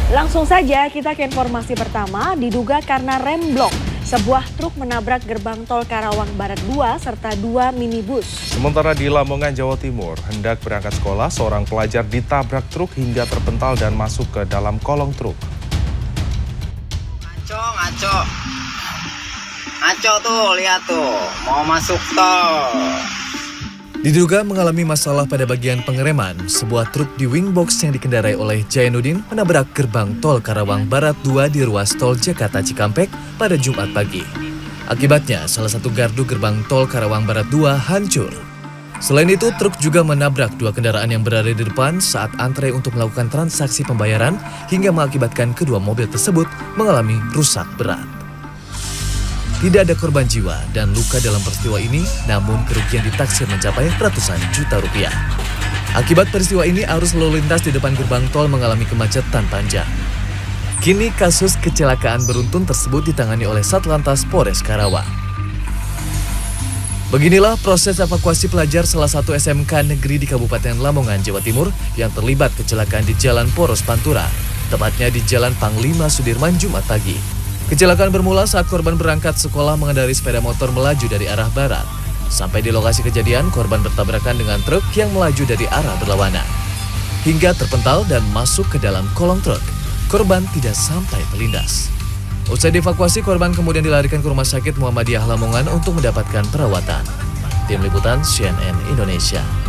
Langsung saja kita ke informasi pertama, diduga karena remblong. Sebuah truk menabrak gerbang tol Karawang Barat 2 serta 2 minibus. Sementara di Lamongan, Jawa Timur, hendak berangkat sekolah, seorang pelajar ditabrak truk hingga terpental dan masuk ke dalam kolong truk. Ngaco tuh, lihat tuh, mau masuk tol. Diduga mengalami masalah pada bagian pengereman, sebuah truk di wingbox yang dikendarai oleh Jainuddin menabrak gerbang tol Karawang Barat 2 di ruas tol Jakarta Cikampek pada Jumat pagi. Akibatnya, salah satu gardu gerbang tol Karawang Barat 2 hancur. Selain itu, truk juga menabrak dua kendaraan yang berada di depan saat antre untuk melakukan transaksi pembayaran hingga mengakibatkan kedua mobil tersebut mengalami rusak berat. Tidak ada korban jiwa dan luka dalam peristiwa ini, namun kerugian ditaksir mencapai ratusan juta rupiah. Akibat peristiwa ini, arus lalu lintas di depan gerbang tol mengalami kemacetan panjang. Kini kasus kecelakaan beruntun tersebut ditangani oleh Satlantas Polres Karawang. Beginilah proses evakuasi pelajar salah satu SMK negeri di Kabupaten Lamongan, Jawa Timur yang terlibat kecelakaan di Jalan Poros Pantura, tepatnya di Jalan Panglima Sudirman Jumat pagi. Kecelakaan bermula saat korban berangkat sekolah mengendarai sepeda motor melaju dari arah barat. Sampai di lokasi kejadian, korban bertabrakan dengan truk yang melaju dari arah berlawanan. Hingga terpental dan masuk ke dalam kolong truk. Korban tidak sampai terlindas. Usai dievakuasi, korban kemudian dilarikan ke Rumah Sakit Muhammadiyah Lamongan untuk mendapatkan perawatan. Tim Liputan CNN Indonesia.